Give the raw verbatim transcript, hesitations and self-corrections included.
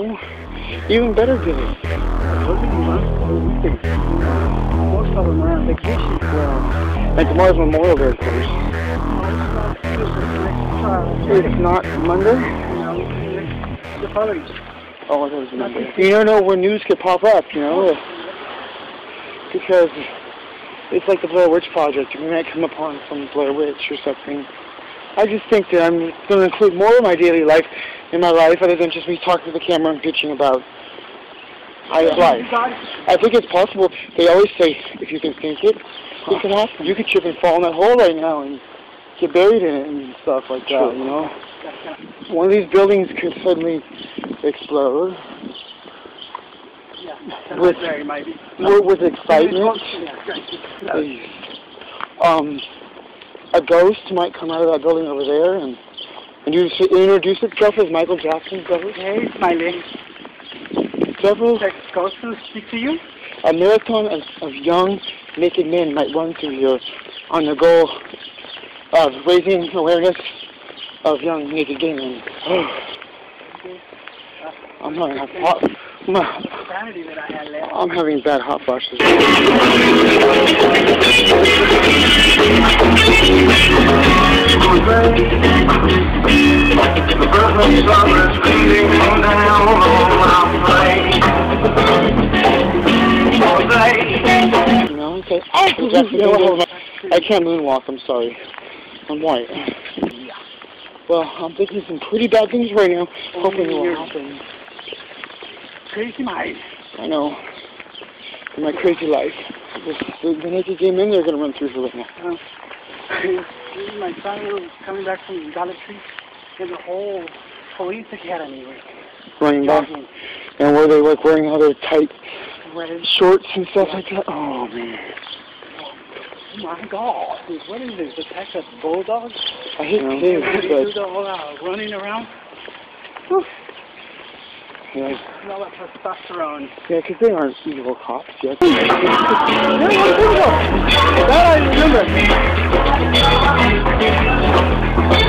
know, even better days. Most of them are on vacation. Well, and tomorrow's Memorial Day, of course. It's not Monday? The following. Oh, it was Monday. You don't know when news could pop up, you know, because it's like the Blair Witch Project. We might come upon some Blair Witch or something. I just think that I'm going to include more of my daily life in my life other than just me talking to the camera and bitching about my life. I think it's possible. They always say, if you can think it, it can happen. You could trip and fall in that hole right now and get buried in it and stuff like that, you know. One of these buildings could suddenly explode. Yeah, with, very maybe. with, with excitement. Um, a ghost might come out of that building over there and, and you introduce itself as Michael Jackson's ghost. Hey, Smiley. Several ghosts to speak to you. A marathon of, of young naked men might run through here on the goal of raising awareness of young naked gay men. Oh. I'm having a hot. I'm, I'm having bad hot flashes. You know, okay. I can't moonwalk, I'm sorry. I'm white. Well, I'm thinking some pretty bad things right now, hoping it will happen. Crazy mind. I know. In my crazy life. The, the naked gay men, they're going to run through here right now. Uh, my son was coming back from Dollar Tree, and the whole police academy was running back. And were they like wearing all their tight Red. shorts and stuff like that? Oh, man. Oh my God! What is this? The Texas Bulldogs? I hate pigs, but all out running around. Whew. Yeah. All that testosterone. Yeah, because they aren't evil cops yet. That I remember.